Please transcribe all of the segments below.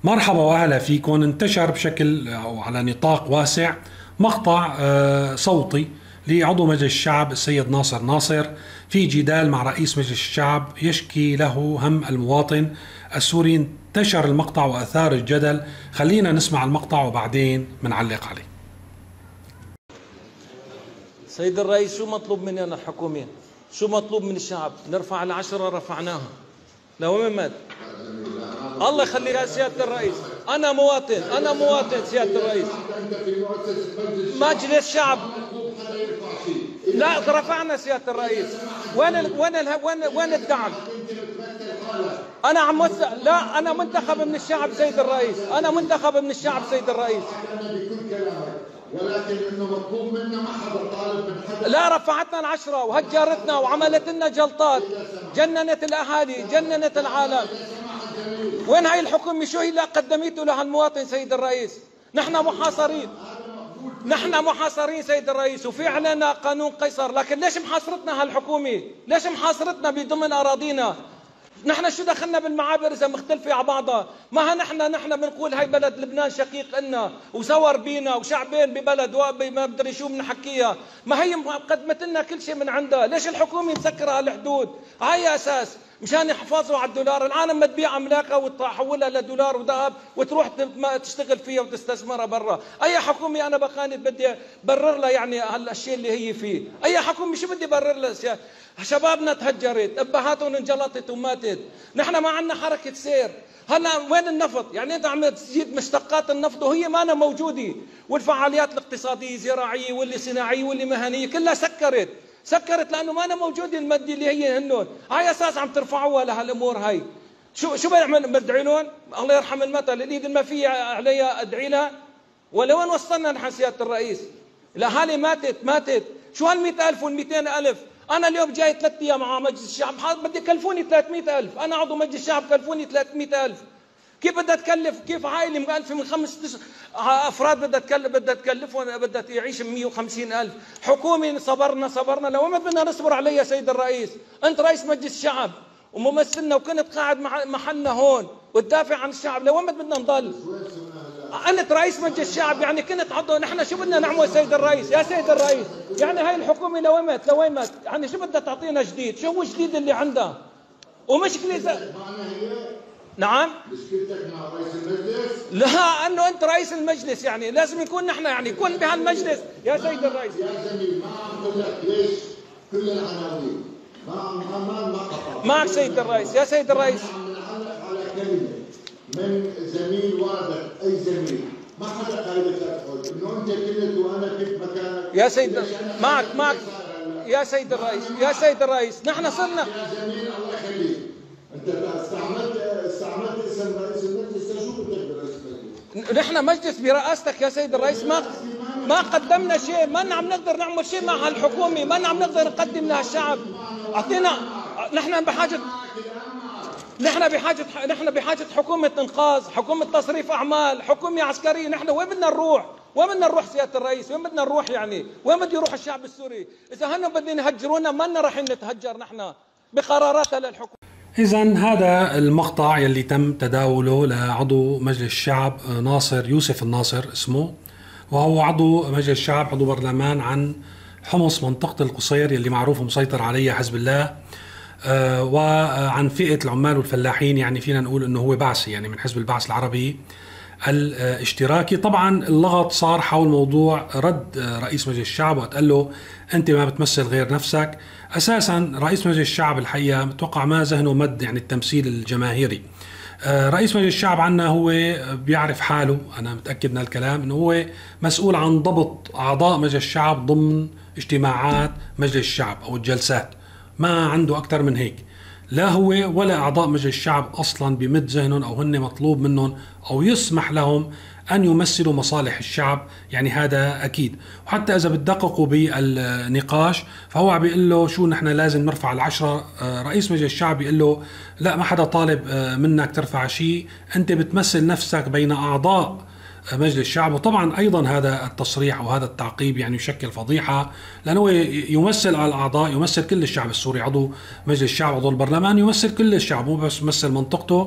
مرحبا واهلا فيكم. انتشر بشكل او على نطاق واسع مقطع صوتي لعضو مجلس الشعب السيد ناصر ناصر في جدال مع رئيس مجلس الشعب يشكي له هم المواطن السوري. انتشر المقطع واثار الجدل. خلينا نسمع المقطع وبعدين بنعلق عليه. سيد الرئيس، شو مطلوب مننا الحكومة؟ شو مطلوب من الشعب؟ نرفع العشرة، رفعناها. لوين مات؟ الله يخليك يا سيادة الرئيس. أنا مواطن سيادة الرئيس. مجلس شعب. لا رفعنا سيادة الرئيس. وين الدعم؟ أنا لا، أنا منتخب من الشعب سيد الرئيس. أنا منتخب من الشعب سيد الرئيس. ولكن انه مطلوب منا ما حدا طالب من حدا. لا، رفعتنا العشرة وهجرتنا وعملت لنا جلطات، جننت الاهالي، جننت العالم. وين هاي الحكومة؟ شو هي اللي قدمته لهالمواطن سيد الرئيس؟ نحن محاصرين سيد الرئيس، وفي علينا قانون قيصر، لكن ليش محاصرتنا هالحكومة؟ ليش محاصرتنا بضمن اراضينا؟ نحن شو دخلنا بالمعابر اذا مختلفه على بعضها؟ ما ها نحن بنقول هاي بلد لبنان شقيق لنا وسور بينا وشعبين ببلد ما بدري شو بنحكيها. ما هي قدمت لنا كل شيء من عندها. ليش الحكومه مسكره هالحدود؟ هاي اساس مشان يحافظوا على الدولار. العالم ما تبيع املاكها وتحولها لدولار وذهب وتروح تشتغل فيها وتستثمرها برا. اي حكومه انا بقاني بدي برر لها يعني هالشيء اللي هي فيه؟ اي حكومه شو بدي برر لها؟ شبابنا تهجرت، ابهاتهم انجلطت وماتت. نحن ما عندنا حركه سير. هلا وين النفط؟ يعني انت عم تزيد مشتقات النفط وهي ما أنا موجوده، والفعاليات الاقتصاديه الزراعيه واللي صناعيه واللي مهنيه كلها سكرت لانه ما أنا موجوده الماده اللي هي هنون. هاي اساس عم ترفعوها لهالامور هاي. شو بدعي لهم؟ الله يرحم المثل، الايد ما فيها عليها ادعي لها. ولوين وصلنا نحن سياده الرئيس؟ الاهالي ماتت. شو هال 100,000 وال 200,000؟ أنا اليوم جاي 3 أيام مع مجلس الشعب، بدي يكلفوني 300,000. أنا عضو مجلس الشعب كلفوني 300,000. كيف بدها تكلف؟ كيف عائلة مؤلفة من 5 أفراد بدها تكلفهم، بدها تعيش 150,000؟ حكومة صبرنا لو ما بدنا نصبر عليها سيد الرئيس. أنت رئيس مجلس الشعب وممثلنا وكنت قاعد محلنا هون وتدافع عن الشعب، لوين بدنا نضل؟ أنت رئيس مجلس الشعب يعني كنت عضو. نحن شو بدنا نعمل سيد الرئيس؟ يا سيد الرئيس، يعني هاي الحكومة لوين مات؟ يعني شو بدها تعطينا جديد؟ شو هو الجديد اللي عندها؟ ومشكلة نعم؟ مشكلتك مع رئيس المجلس؟ لا، انه انت رئيس المجلس يعني لازم يكون نحن يعني يكون بهالمجلس يا سيد الرئيس. يا زميل ما عم بقول لك ليش كل العناوين ما قطع معك سيد الرئيس. يا سيد الرئيس عم نعلق على كلمة من زميل وردك، أي زميل ما حدا قال لك تدخل إنه أنت كنت وأنا كنت مكانك. يا سيد معك يا سيد الرئيس نحن صرنا يا زميل الله يخليك. أنت استعملت اسم رئيس المجلس، شو بدك برئيس المجلس؟ نحن مجلس برئاستك يا سيد الرئيس. ما قدمنا شيء، ما عم نقدر نعمل شيء مع هالحكومة، ما عم نقدر نقدم لها الشعب. اعطينا. نحن بحاجة حكومة إنقاذ، حكومة تصريف أعمال، حكومة عسكرية. نحن وين بدنا نروح سيادة الرئيس؟ وين بدنا نروح يعني؟ وين بده يروح الشعب السوري؟ إذا هن بدهم يهجرونا ما لنا راح نتهجر نحن بقراراتها للحكومة. إذا هذا المقطع يلي تم تداوله لعضو مجلس الشعب ناصر يوسف الناصر اسمه، وهو عضو مجلس الشعب، عضو برلمان عن حمص منطقة القصير يلي معروف مسيطر عليها حزب الله، وعن فئة العمال والفلاحين. يعني فينا نقول انه هو بعثي، يعني من حزب البعث العربي الاشتراكي. طبعا اللغط صار حول موضوع رد رئيس مجلس الشعب وقت قال له انت ما بتمثل غير نفسك. اساسا رئيس مجلس الشعب الحقيقة متوقع ما ذهنه مد يعني التمثيل الجماهيري. رئيس مجلس الشعب عنا هو بيعرف حاله، انا متأكد من الكلام، انه هو مسؤول عن ضبط اعضاء مجلس الشعب ضمن اجتماعات مجلس الشعب او الجلسات. ما عنده أكثر من هيك. لا هو ولا أعضاء مجلس الشعب أصلا بمد ذهنهم أو هن مطلوب منهم أو يسمح لهم أن يمثلوا مصالح الشعب، يعني هذا أكيد. وحتى إذا بتدققوا بالنقاش فهو عم بيقول له شو نحن لازم نرفع العشرة. رئيس مجلس الشعب بيقول له لا، ما حدا طالب منك ترفع شيء، أنت بتمثل نفسك بين أعضاء مجلس الشعب. وطبعا أيضا هذا التصريح أو هذا التعقيب يعني يشكل فضيحة، لأنه يمثل على الأعضاء، يمثل كل الشعب السوري. عضو مجلس الشعب، عضو البرلمان، يمثل كل الشعب، مو بس يمثل منطقته.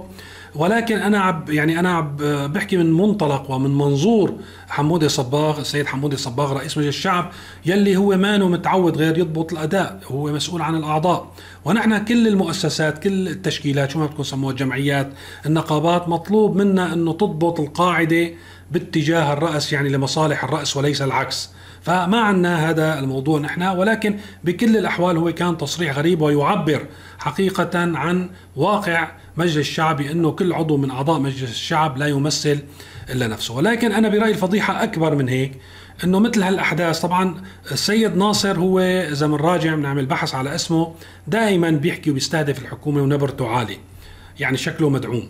ولكن انا بحكي من منطلق ومن منظور حمودي صباغ، السيد حمودي صباغ رئيس مجلس الشعب، يلي هو ما متعود غير يضبط الاداء، هو مسؤول عن الاعضاء. ونحن كل المؤسسات، كل التشكيلات، شو ما بتكون سموها، الجمعيات، النقابات، مطلوب منا انه تضبط القاعده باتجاه الرأس، يعني لمصالح الرأس وليس العكس. فما عنا هذا الموضوع نحن، ولكن بكل الأحوال هو كان تصريح غريب ويعبر حقيقة عن واقع مجلس الشعب، أنه كل عضو من أعضاء مجلس الشعب لا يمثل إلا نفسه. ولكن أنا برأيي الفضيحة أكبر من هيك، أنه مثل هالأحداث، طبعا السيد ناصر هو إذا بنراجع بنعمل بحث على اسمه، دائما بيحكي وبيستهدف الحكومة ونبرته عالي، يعني شكله مدعوم.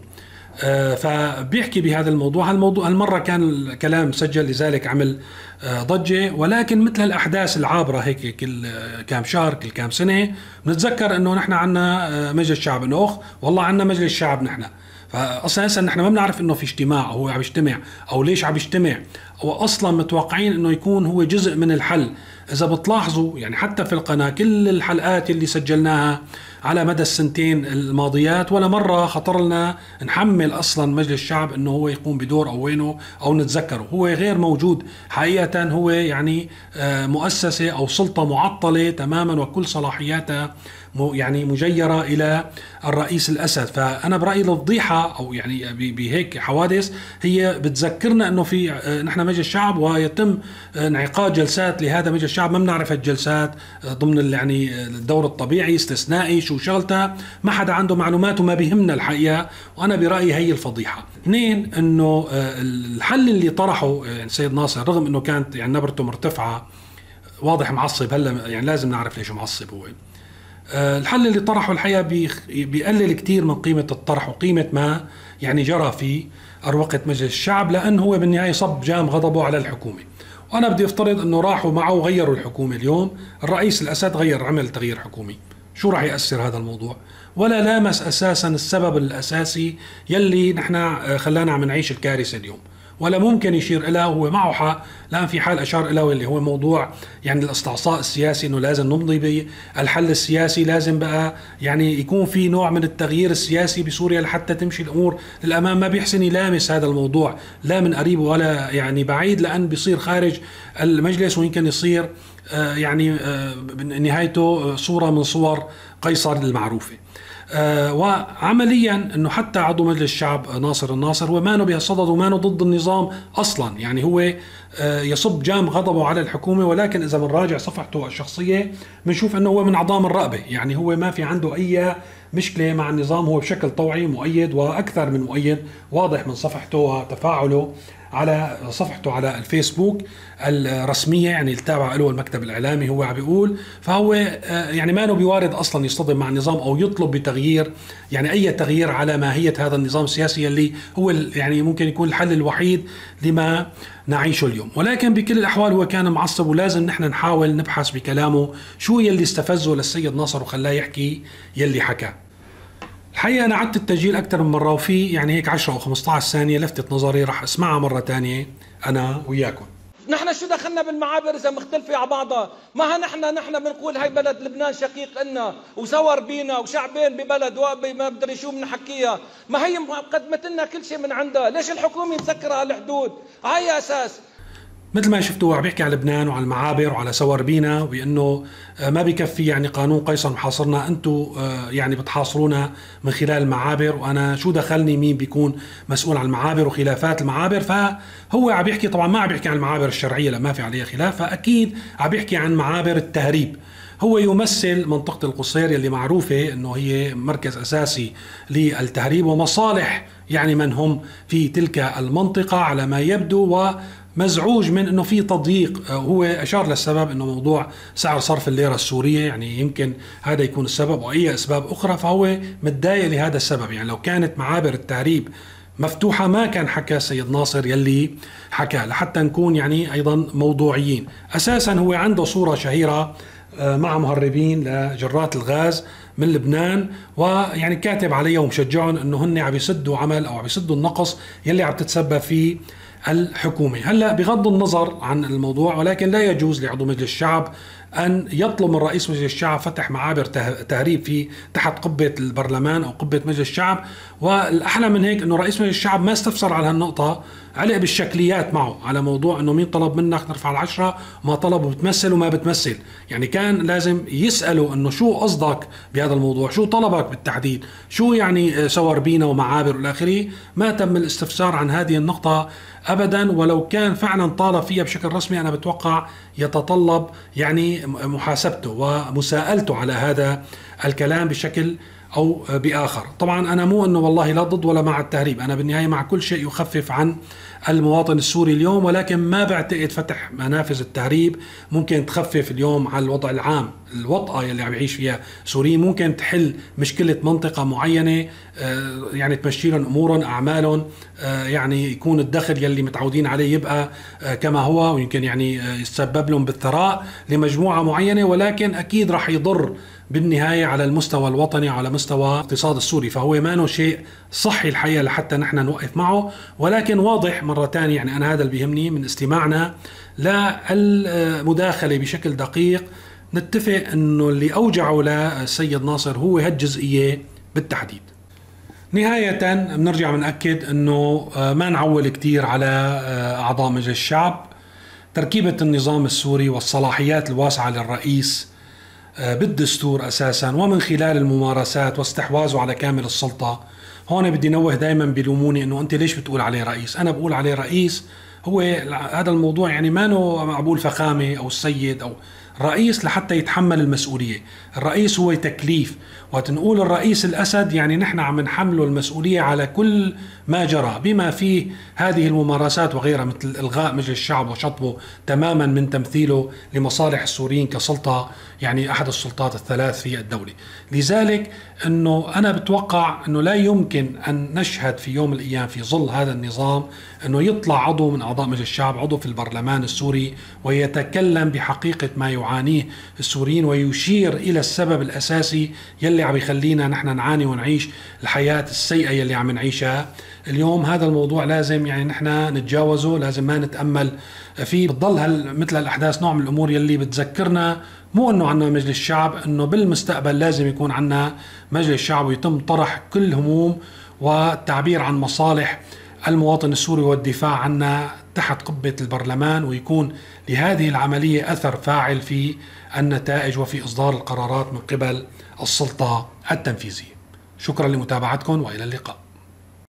فبيحكي بهذا الموضوع هالمرة كان الكلام مسجل، لذلك عمل ضجة. ولكن مثل الأحداث العابرة هيك كل كام شهر، كل كام سنة بنتذكر أنه نحن عنا مجلس الشعب، أنه والله عنا مجلس الشعب نحن. فأصلا نحن ما بنعرف أنه في اجتماع، أو هو عم يجتمع، أو ليش عم يجتمع، أو أصلا متوقعين أنه يكون هو جزء من الحل. إذا بتلاحظوا يعني حتى في القناة كل الحلقات اللي سجلناها على مدى السنتين الماضيات، ولا مرة خطر لنا نحمل أصلا مجلس الشعب أنه هو يقوم بدور أو وينه أو نتذكره. هو غير موجود حقيقة، هو يعني مؤسسة أو سلطة معطلة تماما، وكل صلاحياتها يعني مجيرة إلى الرئيس الأسد. فأنا برأيي الفضيحة أو يعني بهيك حوادث هي بتذكرنا أنه في نحن مجلس الشعب، ويتم انعقاد جلسات لهذا مجلس الشعب ما بنعرف الجلسات ضمن يعني الدور الطبيعي، استثنائي، شو شغلتها، ما حدا عنده معلومات وما بيهمنا الحقيقة. وأنا برأيي هي الفضيحة. اثنين، أنه الحل اللي طرحه يعني السيد ناصر، رغم أنه كانت يعني نبرته مرتفعة، واضح معصب، هلا يعني لازم نعرف ليش معصب هو. الحل اللي طرحه الحقيقة بيقلل كتير من قيمة الطرح وقيمة ما يعني جرى في أروقة مجلس الشعب، لأنه هو بالنهاية صب جام غضبه على الحكومة. وأنا بدي أفترض أنه راحوا معه وغيروا الحكومة اليوم، الرئيس الأسد عمل تغيير حكومي، شو راح يأثر هذا الموضوع؟ ولا لامس أساسا السبب الأساسي يلي نحن خلانا عم نعيش الكارثة اليوم، ولا ممكن يشير إلى. هو معه حق، لأن في حال أشار إلى اللي هو موضوع يعني الاستعصاء السياسي، إنه لازم نمضي بالحل السياسي، لازم بقى يعني يكون في نوع من التغيير السياسي بسوريا لحتى تمشي الأمور للأمام. ما بيحسن يلامس هذا الموضوع لا من قريب ولا يعني بعيد، لأن بيصير خارج المجلس، ويمكن يصير يعني نهايته صورة من صور قيصر المعروفة. وعمليا انه حتى عضو مجلس الشعب ناصر الناصر هو مانو بهالصدد ومانو ضد النظام اصلا، يعني هو يصب جام غضبه على الحكومه. ولكن اذا بنراجع صفحته الشخصيه بنشوف انه هو من عظام الرقبه، يعني هو ما في عنده اي مشكله مع النظام، هو بشكل طوعي مؤيد واكثر من مؤيد، واضح من صفحته وتفاعله على صفحته على الفيسبوك الرسمية، يعني التابع له المكتب الإعلامي، هو عم بيقول. فهو يعني ما بيوارد أصلا يصطدم مع النظام أو يطلب بتغيير، يعني أي تغيير على ماهية هذا النظام السياسي اللي هو يعني ممكن يكون الحل الوحيد لما نعيشه اليوم. ولكن بكل الأحوال هو كان معصب، ولازم نحن نحاول نبحث بكلامه شو يلي استفزه للسيد ناصر وخلاه يحكي يلي حكى. الحقيقة أنا عدت التسجيل أكثر من مرة، وفي يعني هيك 10 أو 15 ثانية لفتت نظري، رح أسمعها مرة تانية أنا وياكم. نحن شو دخلنا بالمعابر إذا مختلفة على بعضها؟ ما نحن بنقول هاي بلد لبنان شقيق إلنا وزور بينا وشعبين ببلد ما بدري شو بنحكيها، ما هي قدمت لنا كل شيء من عندها، ليش الحكومة مسكرة الحدود؟ هاي أساس. مثل ما شفتوا عم بيحكي على لبنان وعلى المعابر وعلى سور بينا، وبأنه ما بكفي يعني قانون قيصر محاصرنا، أنتم يعني بتحاصرونا من خلال المعابر، وأنا شو دخلني مين بيكون مسؤول عن المعابر وخلافات المعابر. فهو عم بيحكي طبعا ما عم بيحكي عن المعابر الشرعية لما في عليها خلاف، فأكيد عم بيحكي عن معابر التهريب. هو يمثل منطقة القصير اللي معروفة أنه هي مركز أساسي للتهريب ومصالح يعني من هم في تلك المنطقة على ما يبدو، ومزعوج من أنه في تضييق. هو أشار للسبب أنه موضوع سعر صرف الليرة السورية، يعني يمكن هذا يكون السبب وأي أسباب أخرى، فهو متضايق لهذا السبب. يعني لو كانت معابر التهريب مفتوحة ما كان حكى السيد ناصر يلي حكى، لحتى نكون يعني أيضا موضوعيين. أساسا هو عنده صورة شهيرة مع مهربين لجرات الغاز من لبنان، ويعني كاتب عليهم ومشجعهم انه هن عم يسدوا عمل او عم يسدوا النقص يلي عم تتسبب فيه الحكومة. هلا بغض النظر عن الموضوع، ولكن لا يجوز لعضو مجلس الشعب أن يطلب من رئيس مجلس الشعب فتح معابر تهريب في تحت قبة البرلمان أو قبة مجلس الشعب. والأحلى من هيك أنه رئيس مجلس الشعب ما استفسر على هالنقطة، علق بالشكليات معه على موضوع أنه مين طلب منك نرفع ال10 ما طلب وبتمثل وما بتمثل. يعني كان لازم يسأله أنه شو قصدك بهذا الموضوع، شو طلبك بالتحديد، شو يعني سور بينا ومعابر والآخره. ما تم الاستفسار عن هذه النقطة أبدا، ولو كان فعلا طالب فيها بشكل رسمي أنا بتوقع يتطلب يعني محاسبته ومساءلته على هذا الكلام بشكل أو بآخر. طبعا أنا مو أنه والله لا ضد ولا مع التهريب، أنا بالنهاية مع كل شيء يخفف عن المواطن السوري اليوم، ولكن ما بعتقد فتح منافذ التهريب ممكن تخفف اليوم على الوضع العام، الوطأة اللي عم يعيش فيها سوريين. ممكن تحل مشكلة منطقة معينة، يعني تمشي لهم أمورهم أعمالهم، يعني يكون الدخل يلي متعودين عليه يبقى كما هو، ويمكن يعني يتسبب لهم بالثراء لمجموعة معينة، ولكن أكيد رح يضر بالنهاية على المستوى الوطني وعلى مستوى الاقتصاد السوري. فهو ما انه شيء صحي الحقيقة لحتى نحن نوقف معه. ولكن واضح مرة تانية، يعني أنا هذا اللي بيهمني من استماعنا للمداخلة بشكل دقيق، نتفق أنه اللي أوجعه للسيد ناصر هو هالجزئية بالتحديد. نهاية بنرجع بنأكد أنه ما نعول كتير على أعضاء مجلس الشعب. تركيبة النظام السوري والصلاحيات الواسعة للرئيس بالدستور أساسا ومن خلال الممارسات واستحواذه على كامل السلطة. هون بدي نوه، دايما بيلوموني انه انت ليش بتقول عليه رئيس. انا بقول عليه رئيس، هو هذا الموضوع يعني ما نو معقول فخامة او السيد او رئيس لحتى يتحمل المسؤولية. الرئيس هو تكليف، وتنقول الرئيس الأسد يعني نحن عم نحمله المسؤولية على كل ما جرى بما فيه هذه الممارسات وغيرها، مثل إلغاء مجلس الشعب وشطبه تماما من تمثيله لمصالح السوريين كسلطة، يعني أحد السلطات الثلاث في الدولة. لذلك أنه أنا بتوقع أنه لا يمكن أن نشهد في يوم من الأيام في ظل هذا النظام أنه يطلع عضو من أعضاء مجلس الشعب، عضو في البرلمان السوري، ويتكلم بحقيقة ما يعانيه السوريين ويشير إلى السبب الأساسي يلي عم يخلينا نحن نعاني ونعيش الحياة السيئة يلي عم نعيشها اليوم. هذا الموضوع لازم يعني نحن نتجاوزه، لازم ما نتأمل فيه. بتضل مثل الأحداث نوع من الأمور يلي بتذكرنا مو أنه عنا مجلس الشعب، أنه بالمستقبل لازم يكون عنا مجلس الشعب ويتم طرح كل هموم والتعبير عن مصالح المواطن السوري والدفاع عنها تحت قبة البرلمان، ويكون لهذه العملية أثر فاعل في النتائج وفي إصدار القرارات من قبل السلطة التنفيذية. شكرا لمتابعتكم وإلى اللقاء.